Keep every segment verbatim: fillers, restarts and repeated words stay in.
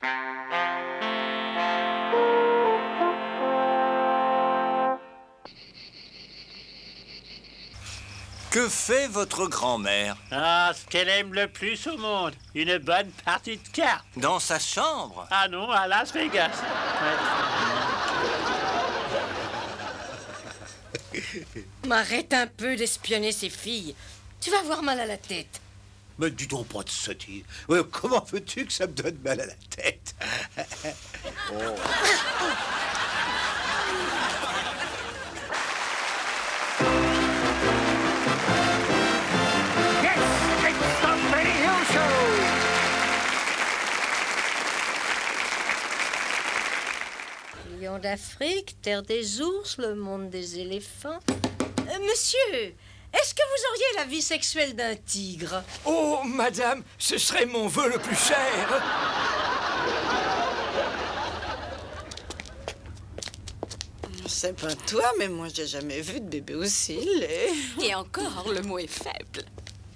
Que fait votre grand-mère? Ah, ce qu'elle aime le plus au monde, une bonne partie de cartes. Dans sa chambre? Ah non, à Las Vegas. Ouais. M'arrête un peu d'espionner ces filles. Tu vas avoir mal à la tête. Mais dis donc pas de sottise. Ouais, comment veux-tu que ça me donne mal à la tête? Oh. Lion d'Afrique, terre des ours, le monde des éléphants. Euh, monsieur, est-ce que vous auriez la vie sexuelle d'un tigre? Oh, madame, ce serait mon vœu le plus cher. Je sais pas toi, mais moi, j'ai jamais vu de bébé aussi laid. Et encore, le mot est faible.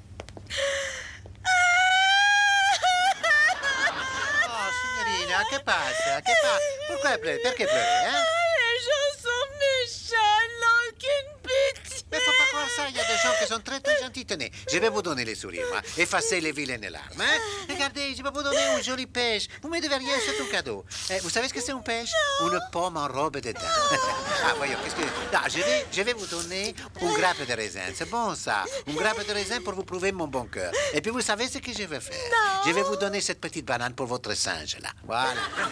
Che passa? Che passa? Pourquoi pleurer? Perché pleurer, hein? Les gens sont méchants, n'ont aucune pitié. Mais faut pas croire ça, il y a des gens qui sont très très gentils. Tenez, je vais vous donner les sourires, moi. Effacez les vilaines larmes, hein? Regardez, je vais vous donner une jolie pêche. Vous me devez rien, c'est un cadeau. Eh, vous savez ce que c'est une pêche? Non. Une pomme en robe dedans. Ah, voyons, qu'est-ce que... Ah, je vais, je vais vous donner une grappe de raisin. C'est bon, ça. Une grappe de raisin pour vous prouver mon bon cœur. Et puis, vous savez ce que je vais faire? Non. Je vais vous donner cette petite banane pour votre singe, là. Voilà.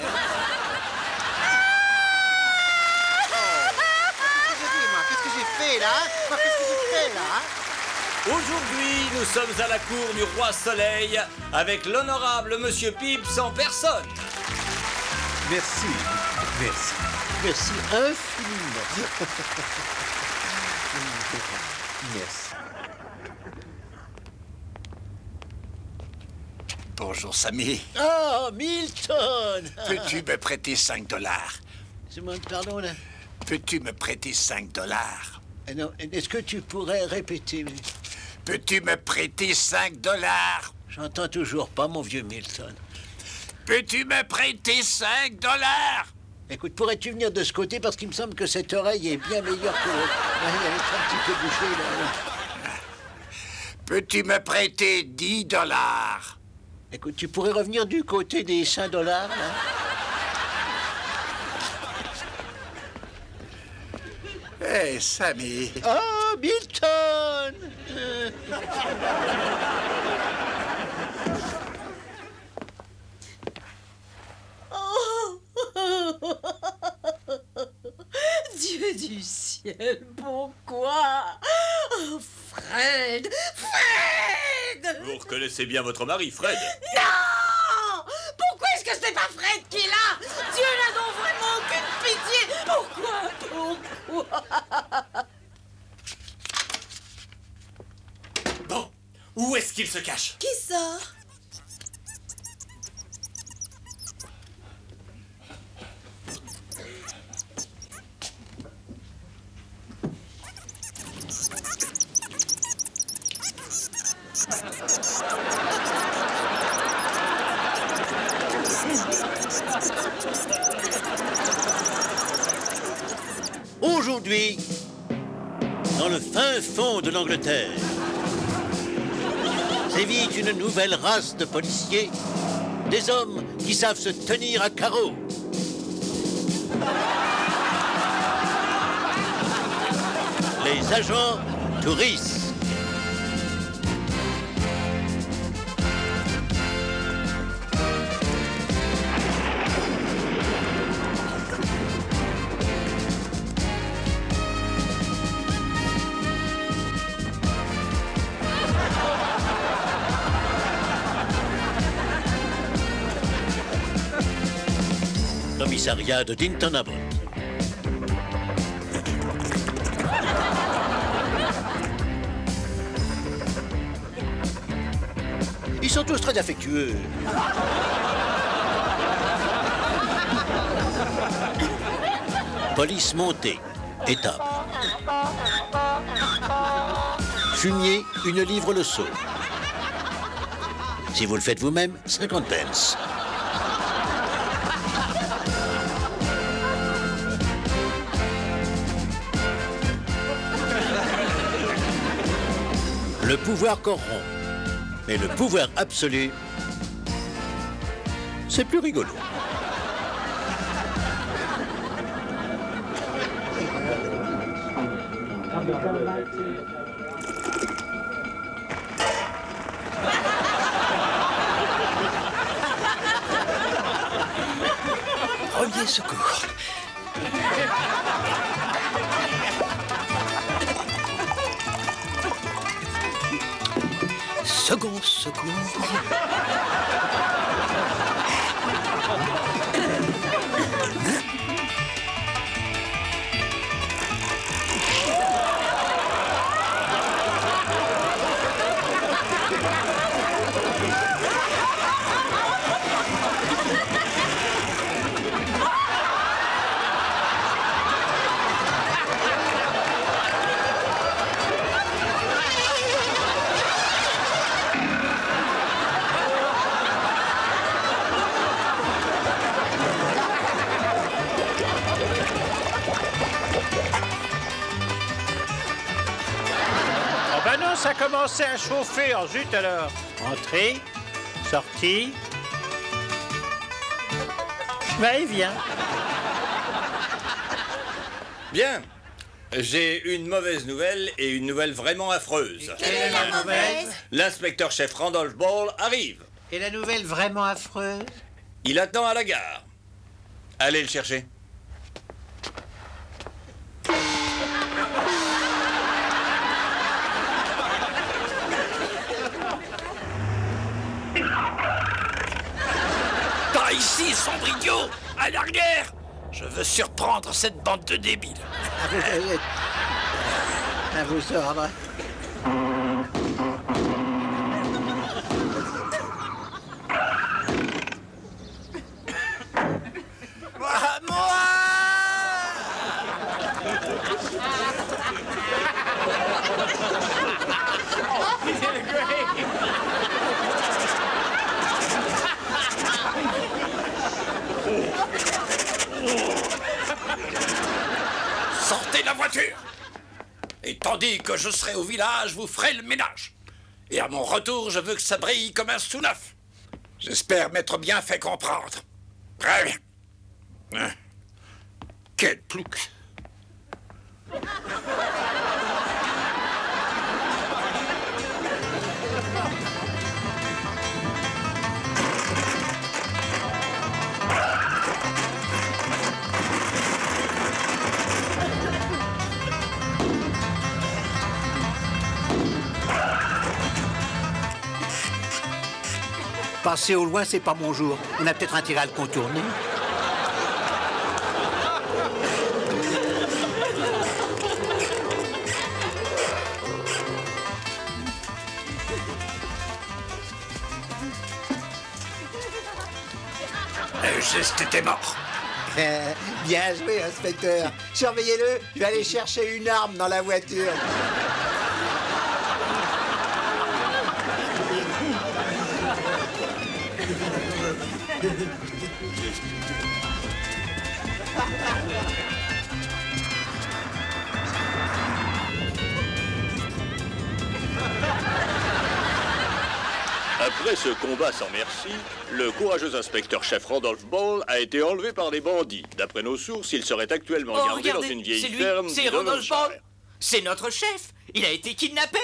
Là, là Aujourd'hui, nous sommes à la cour du roi Soleil avec l'honorable Monsieur Pips en personne. Merci, merci, merci infiniment. Merci. Bonjour, Sammy. Oh, Milton! Peux-tu me prêter cinq dollars? Je demande pardon, là. Peux-tu me prêter cinq dollars? Non, est-ce que tu pourrais répéter? Peux-tu me prêter cinq dollars? J'entends toujours pas, mon vieux Milton. Peux-tu me prêter cinq dollars? Écoute, pourrais-tu venir de ce côté? Parce qu'il me semble que cette oreille est bien meilleure que l'autre. Elle est un petit peu bouchée, là. Peux-tu me prêter dix dollars? Écoute, tu pourrais revenir du côté des cinq dollars, là? Hé, hey, Sammy. Oh, Milton! euh... Oh. Dieu du ciel, pourquoi? Oh, Fred! Fred! Vous reconnaissez bien votre mari, Fred? Non! Pourquoi est-ce que ce n'est pas Fred qui est là? Dieu n'a donc vraiment aucune pitié! Pourquoi? Pourquoi? Bon, où est-ce qu'il se cache? Qui sort? Aujourd'hui, dans le fin fond de l'Angleterre, sévit une nouvelle race de policiers, des hommes qui savent se tenir à carreau. Les agents touristes. Commissariat de Dinton Abbott. Ils sont tous très affectueux. Police montée. Étape. Fumier, une livre le seau. Si vous le faites vous-même, cinquante pence. Le pouvoir corrompt. Mais le pouvoir absolu, c'est plus rigolo. Premier secours. Second secours. Ben non, ça commençait à chauffer en zut alors. Entrée, sortie. Ben, il vient. Bien. J'ai une mauvaise nouvelle et une nouvelle vraiment affreuse. Quelle est la mauvaise? L'inspecteur-chef Randolph Ball arrive. Et la nouvelle vraiment affreuse? Il attend à la gare. Allez le chercher. Par ici, sombre idiot! À l'arrière! Je veux surprendre cette bande de débiles. À vous, à vous ordres. À moi! Sortez de la voiture! Et tandis que je serai au village, vous ferez le ménage. Et à mon retour, je veux que ça brille comme un sous-neuf. J'espère m'être bien fait comprendre. Très bien. Hein? Quel plouc! Passer au loin, c'est pas mon jour. On a peut-être intérêt à le contourner. Le geste était mort. Euh, bien joué, inspecteur. Surveillez-le, je vais aller chercher une arme dans la voiture. Après ce combat sans merci, le courageux inspecteur-chef Randolph Ball a été enlevé par des bandits. D'après nos sources, il serait actuellement Oh, gardé regardez, dans une vieille c'est lui, ferme c'est du Randolph Devonshire. Ball. C'est notre chef. Il a été kidnappé.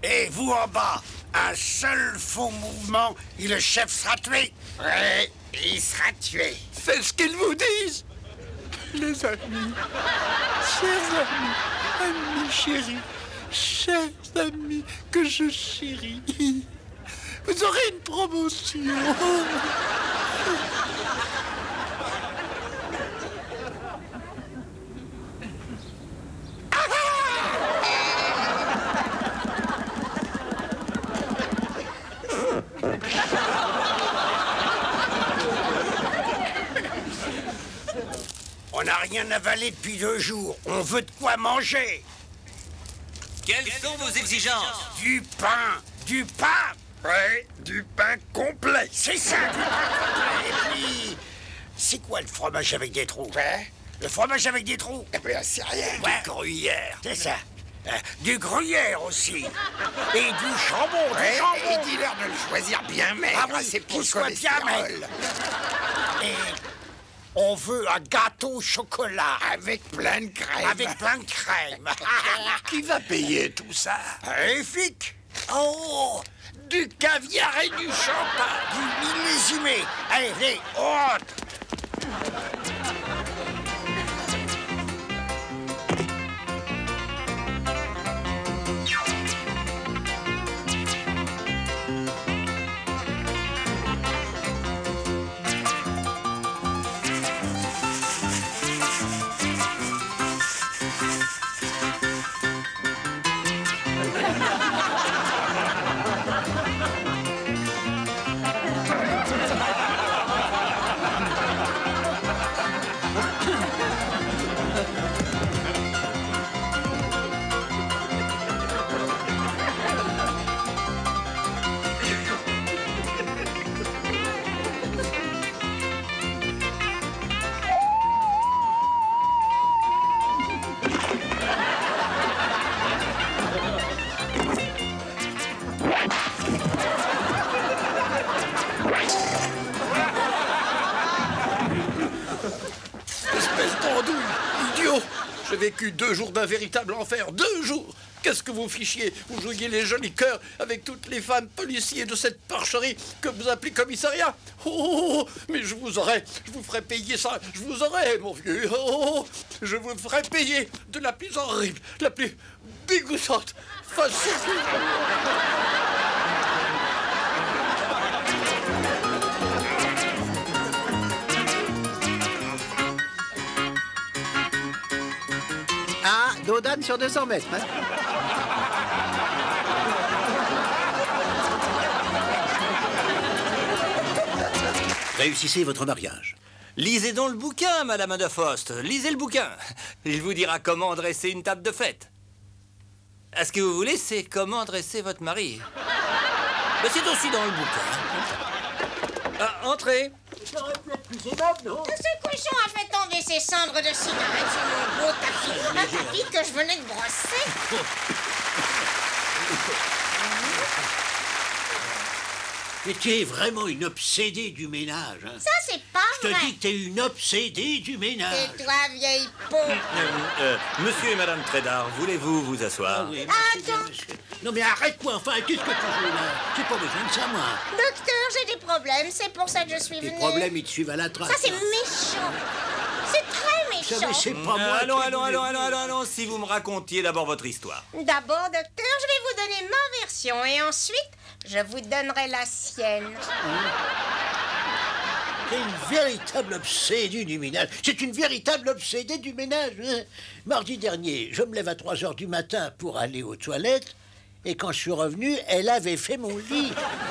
Et vous en bas, un seul faux mouvement et le chef sera tué. Ouais, il sera tué. C'est ce qu'ils vous disent. Les amis, chers amis, amis chéris, chers amis que je chéris, vous aurez une promotion. On n'a rien avalé depuis deux jours. On veut de quoi manger. Quelles sont vos exigences? Du pain. Du pain. Ouais, du pain complet. C'est ça, du pain complet. Et puis, c'est quoi le fromage avec des trous? Hein? Le fromage avec des trous? Eh bien, c'est rien. Ouais. Du gruyère. C'est ça. Euh, du gruyère aussi. Et du jambon, Ouais, du jambon. et dis-leur de le choisir bien maigre. Ah oui, c'est pour qu'il le soit bien cholestérol. maigre. Et on veut un gâteau au chocolat. Avec plein de crème. Avec plein de crème. Qui va payer tout ça? Un flic. Oh, du caviar et du champagne. Du millésimé. Allez, allez, haute. Espèce d'andouille, idiot! J'ai vécu deux jours d'un véritable enfer. Deux jours! Qu'est-ce que vous fichiez? Vous jouiez les jolis cœurs avec toutes les femmes policiers de cette porcherie que vous appelez commissariat. Oh, oh, oh, mais je vous aurais, je vous ferais payer ça. Je vous aurais, mon vieux. Oh, oh, oh, je vous ferais payer de la plus horrible, la plus dégoûtante façon. Ah, Dodane sur deux cents mètres. Hein. Réussissez votre mariage. Lisez donc le bouquin, Madame Adafost. Lisez le bouquin. Il vous dira comment dresser une table de fête. À ce que vous voulez, c'est comment dresser votre mari. Mais c'est aussi dans le bouquin. Ah, entrez. Ça aurait pu être plus aimable, non? Ce cochon a fait tomber ses cendres de cigarette sur mon beau tapis. Un tapis que je venais de brosser. Mais tu es vraiment une obsédée du ménage, hein? Ça, c'est pas Je te vrai. dis que t'es une obsédée du ménage. C'est toi, vieille peau. Euh, euh, monsieur et Madame Trédard, voulez-vous vous asseoir? Ah oui, merci bien, Attends. monsieur. Non mais arrête-moi, enfin, qu'est-ce que tu joues là? J'ai pas besoin de ça, moi. Docteur, j'ai des problèmes. C'est pour ça que je suis Les venue. problèmes, ils te suivent à la trace. Ça, c'est méchant. C'est très Ça, mais méchant. c'est pas moi. allons, qui allons, vous l'ai allons, dit. allons, allons, allons, si vous me racontiez d'abord votre histoire. D'abord, docteur, je vais vous donner ma version et ensuite, je vous donnerai la sienne. T'es une véritable obsédée du ménage. C'est une véritable obsédée du ménage. Hein. Mardi dernier, je me lève à trois heures du matin pour aller aux toilettes. Et quand je suis revenu, elle avait fait mon lit.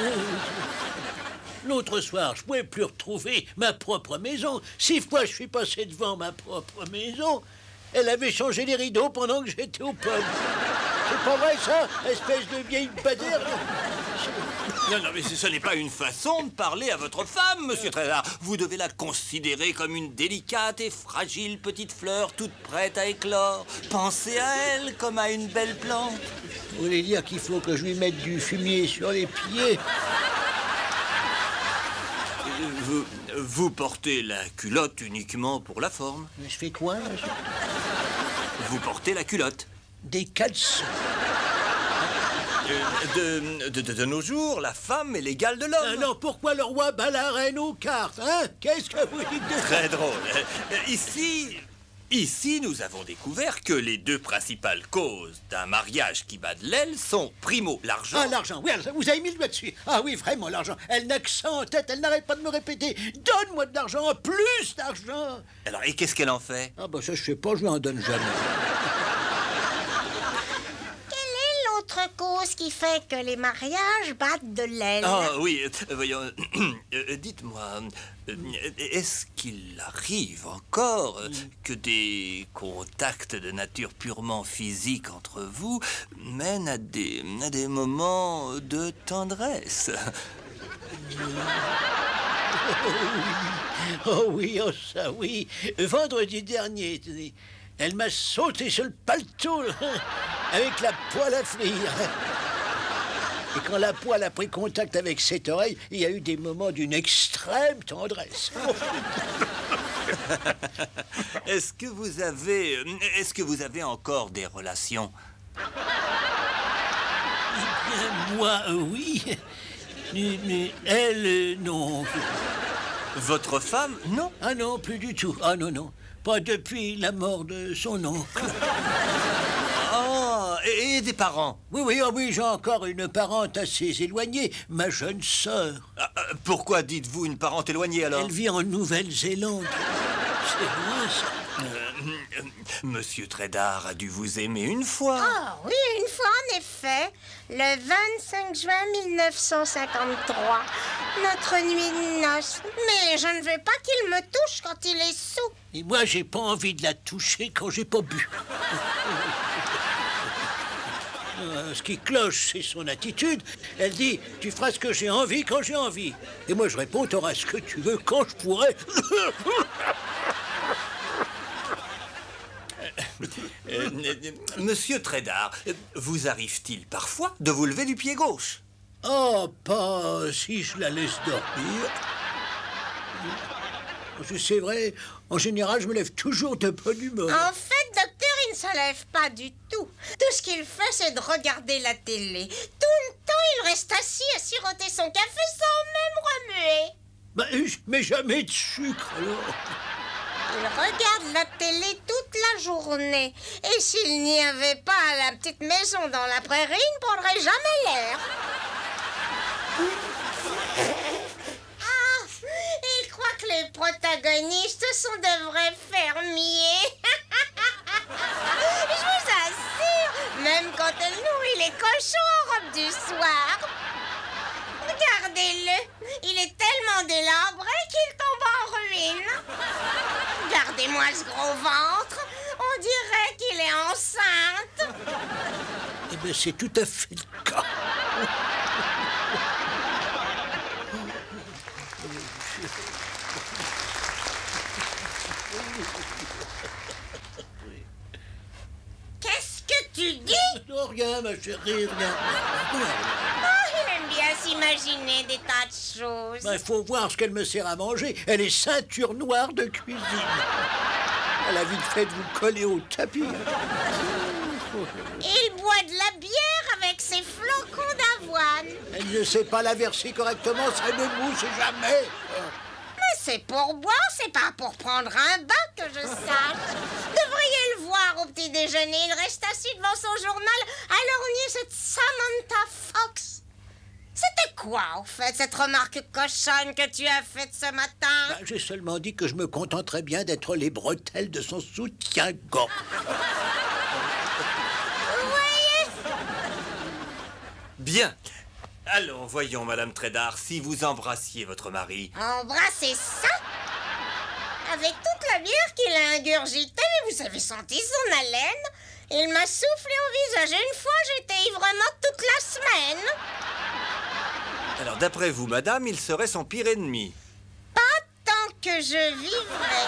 L'autre soir, je ne pouvais plus retrouver ma propre maison. Six fois, je suis passé devant ma propre maison. Elle avait changé les rideaux pendant que j'étais au pub. C'est pas vrai, ça, espèce de vieille badère? Non, non, mais ce n'est pas une façon de parler à votre femme, monsieur Trédard. Vous devez la considérer comme une délicate et fragile petite fleur toute prête à éclore. Pensez à elle comme à une belle plante. Vous voulez dire qu'il faut que je lui mette du fumier sur les pieds? Vous, vous portez la culotte uniquement pour la forme. Mais je fais quoi, là? Vous portez la culotte. Des caleçons. de, de, de, de nos jours, la femme est l'égale de l'homme. Alors pourquoi le roi bat la reine aux cartes, hein? Qu'est-ce que vous dites de ça? Très drôle. Ici, ici, nous avons découvert que les deux principales causes d'un mariage qui bat de l'aile sont, primo, l'argent. Ah, l'argent, oui, vous avez mis le doigt dessus. Ah oui, vraiment, l'argent. Elle n'a que ça en tête, elle n'arrête pas de me répéter. Donne-moi de l'argent, plus d'argent. Alors, et qu'est-ce qu'elle en fait? Ah bah ça, je sais pas, je lui en donne jamais. Autre cause qui fait que les mariages battent de l'aile. Ah oui, euh, voyons, euh, dites-moi, euh, est-ce qu'il arrive encore euh, que des contacts de nature purement physique entre vous mènent à des, à des moments de tendresse? Oh oui, oh ça oui. Vendredi dernier, tenez, elle m'a sauté sur le paletot avec la poêle à frire. Et quand la poêle a pris contact avec cette oreille, il y a eu des moments d'une extrême tendresse. Est-ce que vous avez... Est-ce que vous avez encore des relations? Eh bien, moi, euh, oui. Mais, mais elle, euh, non. Votre femme, non? Ah non, plus du tout. Ah non, non. Pas depuis la mort de son oncle. Oh, et, et des parents? Oui, oui, oh oui, j'ai encore une parente assez éloignée, ma jeune sœur. Ah, pourquoi dites-vous une parente éloignée, alors? Elle vit en Nouvelle-Zélande. C'est loin, ça. Euh, euh, Monsieur Trédard a dû vous aimer une fois. Ah oui, une fois en effet, le vingt-cinq juin mille neuf cent cinquante-trois, notre nuit de noces. Mais je ne veux pas qu'il me touche quand il est saoul. Et moi, j'ai pas envie de la toucher quand j'ai pas bu. Ce qui cloche, c'est son attitude. Elle dit, tu feras ce que j'ai envie quand j'ai envie. Et moi, je réponds, t'auras ce que tu veux quand je pourrai. Euh, euh, Monsieur Trédard, vous arrive-t-il parfois de vous lever du pied gauche? Oh, pas si je la laisse dormir. C'est vrai, en général, je me lève toujours de bonne humeur. En fait, docteur, il ne se lève pas du tout. Tout ce qu'il fait, c'est de regarder la télé. Tout le temps, il reste assis à siroter son café sans même remuer. Bah, je mets jamais de sucre, alors. Il regarde la télé toute la journée. Et s'il n'y avait pas la petite maison dans la prairie, il ne prendrait jamais l'air. Ah, il croit que les protagonistes sont de vrais fermiers. Je vous assure, même quand elle nourrit les cochons en robe du soir. Regardez-le, il est tellement délabré qu'il tombe en ruine. Regardez-moi ce gros ventre, on dirait qu'il est enceinte. Eh bien, c'est tout à fait le cas. Qu'est-ce que tu dis? Non, rien, ma chérie, rien. Oh, il aime bien s'imaginer des tas de choses. Il faut voir ce qu'elle me sert à manger. Elle est ceinture noire de cuisine. Elle a vite fait de vous coller au tapis. Il boit de la bière avec ses flocons d'avoine. Elle ne sait pas la verser correctement, ça ne mousse jamais. Mais c'est pour boire, c'est pas pour prendre un bain que je sache. Devriez le voir au petit déjeuner. Il reste assis devant son journal à lorgner cette Samantha Fox. C'était quoi, en fait, cette remarque cochonne que tu as faite ce matin? Ben, j'ai seulement dit que je me contenterais bien d'être les bretelles de son soutien-gorge. Vous voyez? Bien. Allons, voyons, Madame Trédard, si vous embrassiez votre mari. Embrasser ça? Avec toute la bière qu'il a ingurgitée, vous avez senti son haleine? Il m'a soufflé au visage une fois, j'étais ivre morte toute la semaine. Alors, d'après vous, madame, il serait son pire ennemi. Pas tant que je vivrai.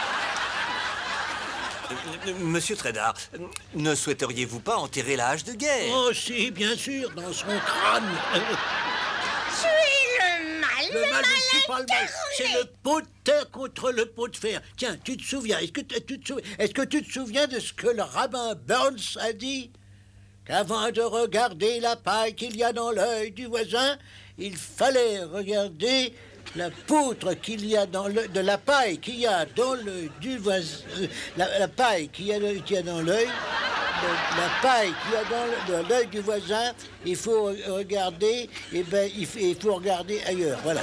Euh, Monsieur Trédard, ne souhaiteriez-vous pas enterrer la hache de guerre? Oh si, bien sûr, dans son crâne. Tu es le mal, Le le mal, je ne suis pas le mal. incarné. C'est le pot de terre contre le pot de fer. Tiens, tu te souviens, est-ce que tu te souviens, est-ce que tu te souviens de ce que le rabbin Burns a dit? qu'avant de regarder la paille qu'il y a dans l'œil du voisin, il fallait regarder la poutre qu'il y a dans le, de la paille qu'il y a dans l'œil du voisin, euh, la, la paille qu'il y a, qu'il y a dans l'œil, la paille qu'il y a dans l'œil du voisin, il faut regarder, et ben il faut, il faut regarder ailleurs, voilà.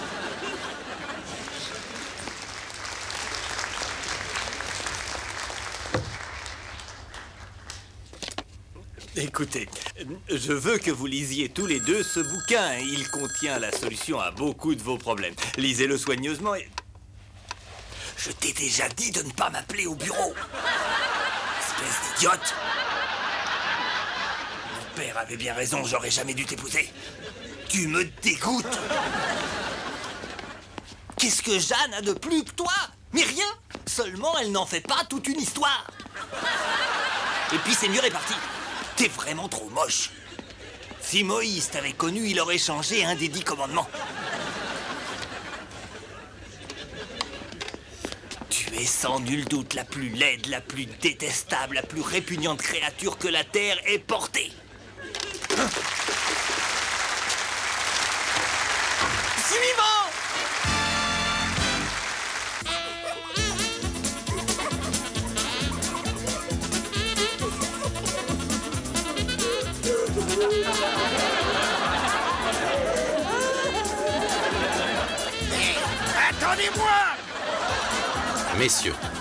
Écoutez, je veux que vous lisiez tous les deux ce bouquin. Il contient la solution à beaucoup de vos problèmes. Lisez-le soigneusement et... Je t'ai déjà dit de ne pas m'appeler au bureau. Espèce d'idiote. Mon père avait bien raison, j'aurais jamais dû t'épouser. Tu me dégoûtes. Qu'est-ce que Jeanne a de plus que toi? Mais rien. Seulement, elle n'en fait pas toute une histoire. Et puis c'est mieux réparti. T'es vraiment trop moche. Si Moïse t'avait connu, il aurait changé un des dix commandements. Tu es sans nul doute la plus laide, la plus détestable, la plus répugnante créature que la terre ait portée. Hein? Suivant! Attendez-moi! Messieurs,